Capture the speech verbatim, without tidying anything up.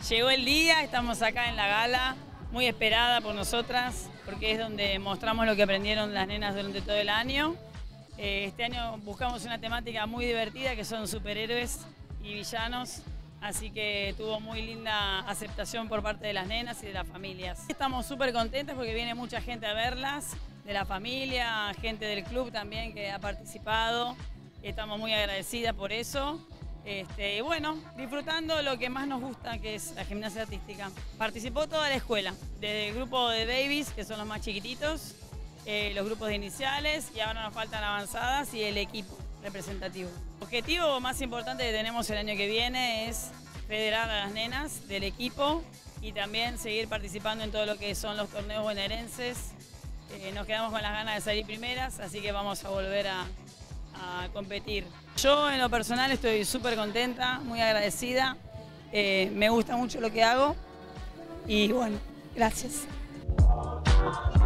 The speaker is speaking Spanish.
llegó el día, estamos acá en la gala, muy esperada por nosotras, porque es donde mostramos lo que aprendieron las nenas durante todo el año. Eh, este año buscamos una temática muy divertida, que son superhéroes y villanos, así que tuvo muy linda aceptación por parte de las nenas y de las familias. Estamos súper contentas porque viene mucha gente a verlas, de la familia, gente del club también que ha participado. Estamos muy agradecidas por eso. Este, y bueno, disfrutando lo que más nos gusta, que es la gimnasia artística. Participó toda la escuela, desde el grupo de babies, que son los más chiquititos, eh, los grupos de iniciales, y ahora nos faltan avanzadas, y el equipo representativo. El objetivo más importante que tenemos el año que viene es federar a las nenas del equipo y también seguir participando en todo lo que son los torneos bonaerenses. Eh, nos quedamos con las ganas de salir primeras, así que vamos a volver a, a competir. Yo en lo personal estoy súper contenta, muy agradecida, eh, me gusta mucho lo que hago y bueno, gracias.